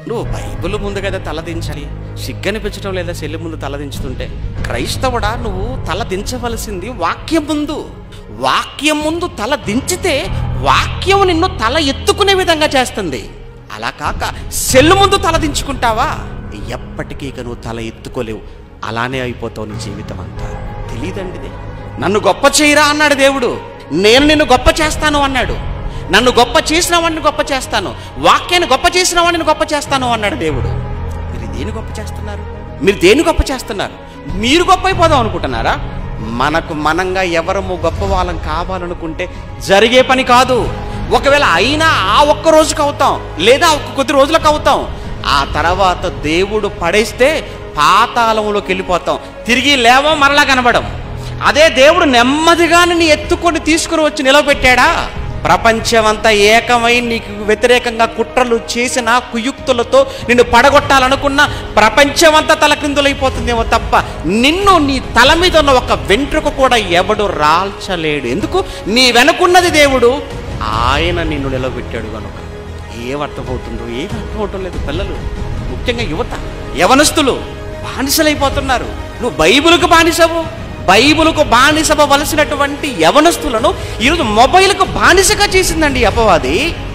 నువ్వు బైబిల్ ముందు కదా తలదించాలి, సిగ్గనిపించడం లేదా చెల్లి ముందు తలదించుతుంటే? క్రైస్తవుడా, నువ్వు తల దించవలసింది వాక్యం ముందు. వాక్యం ముందు తల దించితే వాక్యం నిన్ను తల ఎత్తుకునే విధంగా చేస్తుంది. అలా కాక సెల్లు ముందు తల దించుకుంటావా, ఎప్పటికీ ఇక నువ్వు తల ఎత్తుకోలేవు. అలానే అయిపోతావు నీ జీవితం అంతా. తెలియదండి ఇది. నన్ను గొప్ప చేయరా అన్నాడు దేవుడు, నేను నిన్ను గొప్ప చేస్తాను అన్నాడు. నన్ను గొప్ప చేసిన వాడిని గొప్ప చేస్తాను, వాక్యాన్ని గొప్ప చేసిన వాడిని గొప్ప చేస్తాను అన్నాడు దేవుడు. మీరు దేని గొప్ప చేస్తున్నారు? మీరు దేని గొప్ప చేస్తున్నారు? మీరు గొప్ప అయిపోదాం అనుకుంటున్నారా? మనకు మనంగా ఎవరము గొప్ప వాళ్ళం కావాలనుకుంటే జరిగే పని కాదు. ఒకవేళ అయినా ఆ ఒక్క రోజుకు అవుతాం, లేదా కొద్ది రోజులకు అవుతాం. ఆ తర్వాత దేవుడు పడేస్తే పాతాళంలోకి వెళ్ళిపోతాం, తిరిగి లేవం, మరలా కనబడం. అదే దేవుడు నెమ్మదిగానే ఎత్తుకొని తీసుకుని వచ్చి నిలబెట్టాడా, ప్రపంచమంతా ఏకమై నీకు వ్యతిరేకంగా కుట్రలు చేసిన కుయుక్తులతో నిన్ను పడగొట్టాలనుకున్న ప్రపంచమంతా తలకిందులైపోతుందేమో తప్ప నిన్ను నీ తల మీద ఉన్న ఒక వెంట్రుక కూడా ఎవడు రాల్చలేడు. ఎందుకు? నీ వెనుకున్నది దేవుడు, ఆయన నిన్ను నిలబెట్టాడు కనుక. ఏమర్థమవుతుందో ఏమి అర్థమవటం లేదు. పిల్లలు, ముఖ్యంగా యువత, యవనస్తులు బానిసలైపోతున్నారు. నువ్వు బైబిల్కు బానిసవు. బైబిల్కు బానిసవ్వవలసినటువంటి యవనస్తులను ఈరోజు మొబైల్కు బానిసగా చేసిందండి అపవాది.